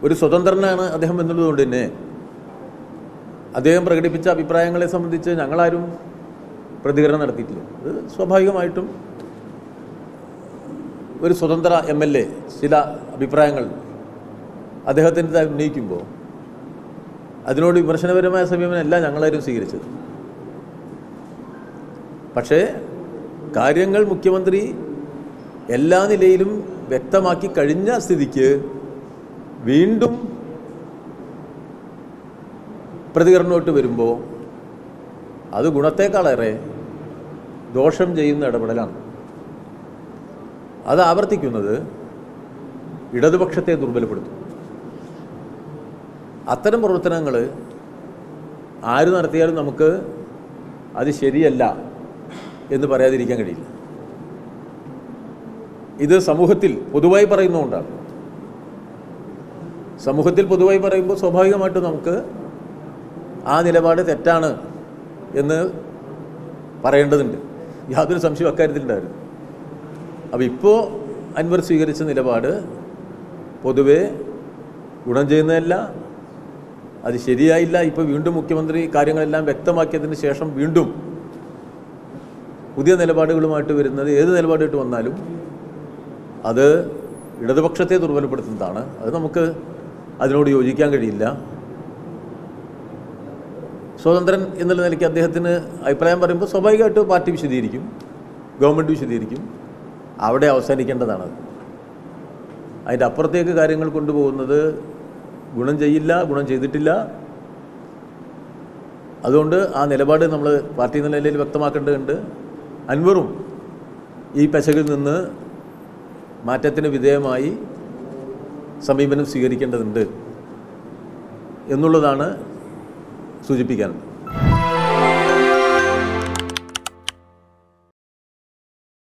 ഒരു സ്വതന്ത്രനാണ് അദ്ദേഹം എന്നുള്ളതുകൊണ്ട് തന്നെ അദ്ദേഹം പ്രകടിപ്പിച്ച അഭിപ്രായങ്ങളെ സംബന്ധിച്ച് ഞങ്ങളാരും പ്രതികരണം നടത്തിയിട്ടില്ല. അത് സ്വാഭാവികമായിട്ടും ഒരു സ്വതന്ത്ര MLA ചില അഭിപ്രായങ്ങൾ അദ്ദേഹത്തിൻ്റെ ഉന്നയിക്കുമ്പോൾ അതിനോട് വിമർശനപരമായ സമീപനമല്ല ഞങ്ങളാരും സ്വീകരിച്ചത്. പക്ഷേ കാര്യങ്ങൾ മുഖ്യമന്ത്രി എല്ലാ നിലയിലും വ്യക്തമാക്കി കഴിഞ്ഞ സ്ഥിതിക്ക് വീണ്ടും പ്രതികരണമായിട്ട് വരുമ്പോൾ അത് ഗുണത്തേക്കാളേറെ ദോഷം ചെയ്യുന്ന ഇടപെടലാണ്. അത് ആവർത്തിക്കുന്നത് ഇടതുപക്ഷത്തെ ദുർബലപ്പെടുത്തും. അത്തരം പ്രവർത്തനങ്ങൾ ആര് നടത്തിയാലും നമുക്ക് അത് ശരിയല്ല എന്ന് പറയാതിരിക്കാൻ കഴിയില്ല. ഇത് സമൂഹത്തിൽ പൊതുവായി പറയുന്നതുകൊണ്ടാണ്. സമൂഹത്തിൽ പൊതുവായി പറയുമ്പോൾ സ്വാഭാവികമായിട്ടും നമുക്ക് ആ നിലപാട് തെറ്റാണ് എന്ന് പറയേണ്ടതുണ്ട്. യാതൊരു സംശയവും അക്കാര്യത്തിലുണ്ടായിരുന്നു. അപ്പോൾ ഇപ്പോൾ അൻവർ സ്വീകരിച്ച നിലപാട് പൊതുവെ ഗുണം ചെയ്യുന്നതല്ല, അത് ശരിയായില്ല. ഇപ്പോൾ വീണ്ടും മുഖ്യമന്ത്രി കാര്യങ്ങളെല്ലാം വ്യക്തമാക്കിയതിന് ശേഷം വീണ്ടും പുതിയ നിലപാടുകളുമായിട്ട് വരുന്നത്, ഏത് നിലപാടായിട്ട് വന്നാലും അത് ഇടതുപക്ഷത്തെ ദുർബലപ്പെടുത്തുന്നതാണ്. അത് നമുക്ക് അതിനോട് യോജിക്കാൻ കഴിയില്ല. സ്വതന്ത്രൻ എന്നുള്ള നിലയ്ക്ക് അദ്ദേഹത്തിന് അഭിപ്രായം പറയുമ്പോൾ സ്വാഭാവികമായിട്ട് പാർട്ടി വിശദീകരിക്കും, ഗവൺമെൻറ് വിശദീകരിക്കും. അവിടെ അവസാനിക്കേണ്ടതാണ്. അതിൻ്റെ അപ്പുറത്തേക്ക് കാര്യങ്ങൾ കൊണ്ടുപോകുന്നത് ഗുണം ചെയ്യില്ല, ഗുണം ചെയ്തിട്ടില്ല. അതുകൊണ്ട് ആ നിലപാട് നമ്മൾ പാർട്ടി നിലയിൽ വ്യക്തമാക്കേണ്ടതുണ്ട്. അൻവറും ഈ പെശകിൽ നിന്ന് മാറ്റത്തിന് വിധേയമായി സമീപനം സ്വീകരിക്കേണ്ടതുണ്ട് എന്നുള്ളതാണ് സൂചിപ്പിക്കാനുള്ളത്.